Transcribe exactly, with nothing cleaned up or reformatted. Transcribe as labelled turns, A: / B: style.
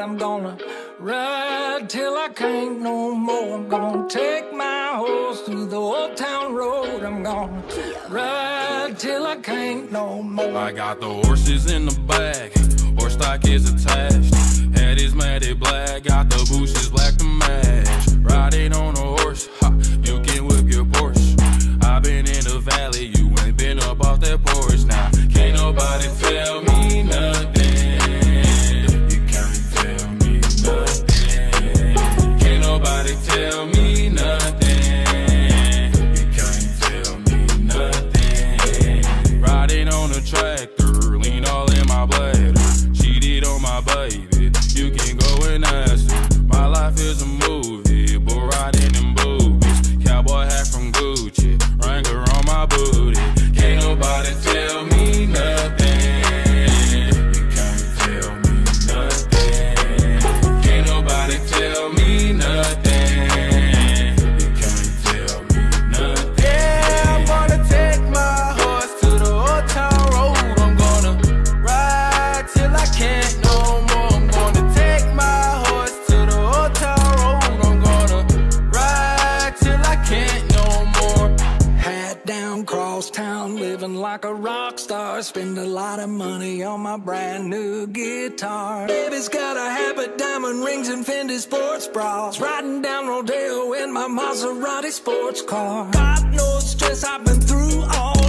A: I'm gonna ride till I can't no more. I'm gonna take my horse through the old town road. I'm gonna ride till I can't no more.
B: I got the horses in the back, horse stock is attached. Head is matted black, got the bushes black to match. Riding on a horse, ha, you can whip your Porsche. I've been in the valley, you ain't been up off that porch. Now, can't nobody tell me nothing. You can't tell me nothing. Can't nobody tell me nothing. You can't tell me nothing. Riding on a tractor, lean all in my bladder. Cheated on my baby, you can go and ask her. My life is a movie, but riding in boobies. Cowboy hat from Gucci, Wrangler on my booty. Can't nobody tell me nothing. You can't tell me nothing. Can't nobody tell me nothing. You can't tell me nothing. Yeah, I'm gonna take my horse to the old town road. I'm gonna ride till I can't no more. I'm gonna take my horse to the old town road. I'm gonna ride till I can't no more.
A: Hat down, cross town, living like a rock star. Spend a lot of money on my brand new guitar. Baby's got a habit, diamond rings and Fendi sports bras. Riding down Rodeo in my Maserati sports car. Got no stress, I've been through all